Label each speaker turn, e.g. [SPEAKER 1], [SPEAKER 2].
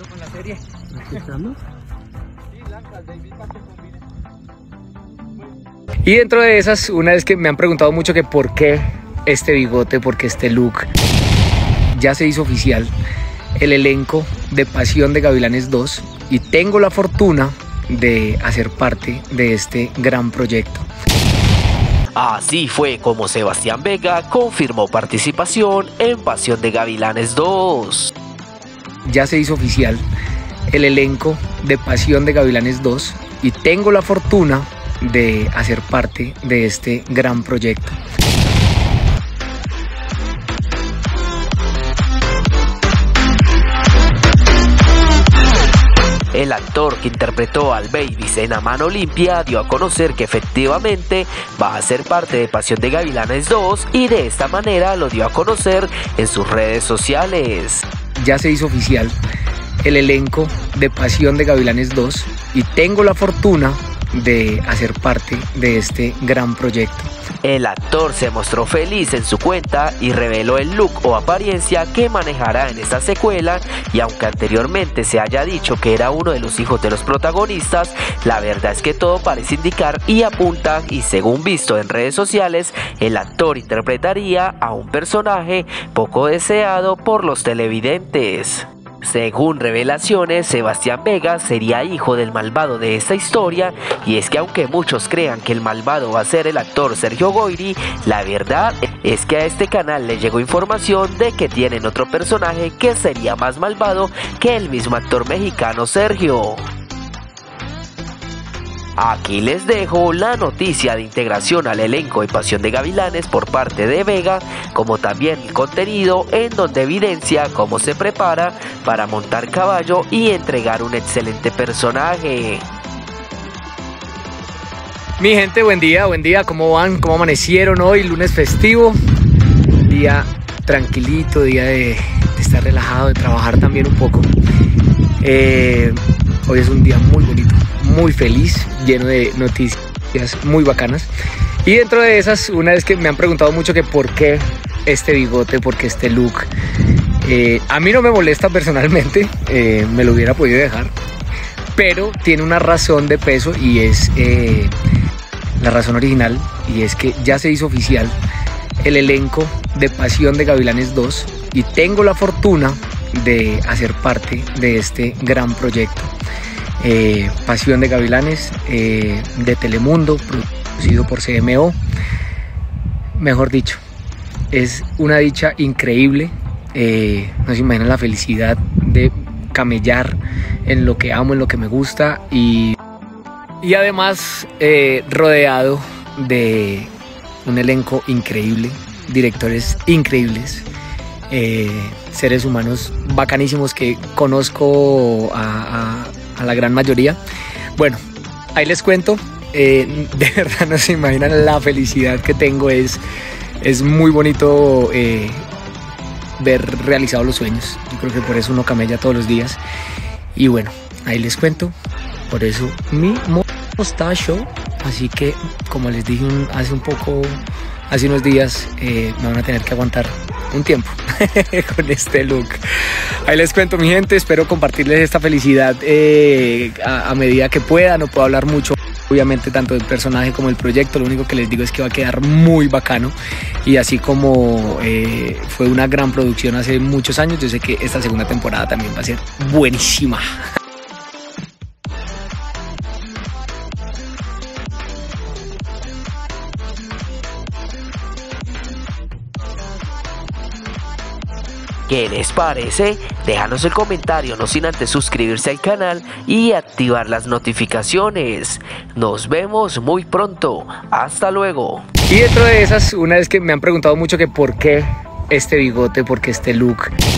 [SPEAKER 1] con la serie. Y dentro de esas, una vez que me han preguntado mucho que por qué este bigote, por qué este look, ya se hizo oficial el elenco de Pasión de Gavilanes 2 y tengo la fortuna de hacer parte de este gran proyecto.
[SPEAKER 2] Así fue como Sebastián Vega confirmó participación en Pasión de Gavilanes 2.
[SPEAKER 1] Ya se hizo oficial el elenco de Pasión de Gavilanes 2 y tengo la fortuna de hacer parte de este gran proyecto.
[SPEAKER 2] El actor que interpretó al Babies en A Mano Limpia dio a conocer que efectivamente va a ser parte de Pasión de Gavilanes 2 y de esta manera lo dio a conocer en sus redes sociales.
[SPEAKER 1] Ya se hizo oficial el elenco de Pasión de Gavilanes 2 y tengo la fortuna de hacer parte de este gran proyecto.
[SPEAKER 2] El actor se mostró feliz en su cuenta y reveló el look o apariencia que manejará en esta secuela, y aunque anteriormente se haya dicho que era uno de los hijos de los protagonistas, la verdad es que todo parece indicar y apunta, y según visto en redes sociales, el actor interpretaría a un personaje poco deseado por los televidentes. Según revelaciones, Sebastián Vega sería hijo del malvado de esta historia, y es que aunque muchos crean que el malvado va a ser el actor Sergio Goyri, la verdad es que a este canal le llegó información de que tienen otro personaje que sería más malvado que el mismo actor mexicano Sergio. Aquí les dejo la noticia de integración al elenco de Pasión de Gavilanes por parte de Vega, como también el contenido en donde evidencia cómo se prepara para montar caballo y entregar un excelente personaje.
[SPEAKER 1] Mi gente, buen día, ¿cómo van? ¿Cómo amanecieron hoy? Lunes festivo, día tranquilito, día de estar relajado, de trabajar también un poco. Hoy es un día muy bonito, muy feliz, lleno de noticias muy bacanas. Y dentro de esas, una vez que me han preguntado mucho que por qué este bigote, por qué este look, a mí no me molesta personalmente, me lo hubiera podido dejar, pero tiene una razón de peso y es la razón original, y es que ya se hizo oficial el elenco de Pasión de Gavilanes 2 y tengo la fortuna de hacer parte de este gran proyecto. Pasión de Gavilanes, de Telemundo, producido por CMO. Mejor dicho, es una dicha increíble. No se imaginan la felicidad de camellar en lo que amo, en lo que me gusta, y además rodeado de un elenco increíble, directores increíbles, seres humanos bacanísimos que conozco a la gran mayoría. Bueno, ahí les cuento, de verdad no se imaginan la felicidad que tengo, es muy bonito ver realizados los sueños. Yo creo que por eso uno camella todos los días. Y bueno, ahí les cuento, por eso mi mostacho. Así que, como les dije hace unos días, me van a tener que aguantar un tiempo con este look. Ahí les cuento, mi gente, espero compartirles esta felicidad a medida que pueda. No puedo hablar mucho, obviamente, tanto del personaje como del proyecto. Lo único que les digo es que va a quedar muy bacano, y así como fue una gran producción hace muchos años, yo sé que esta segunda temporada también va a ser buenísima.
[SPEAKER 2] ¿Qué les parece? Déjanos el comentario, no sin antes suscribirse al canal y activar las notificaciones. Nos vemos muy pronto. Hasta luego.
[SPEAKER 1] Y dentro de esas, una vez que me han preguntado mucho que por qué este bigote, por qué este look,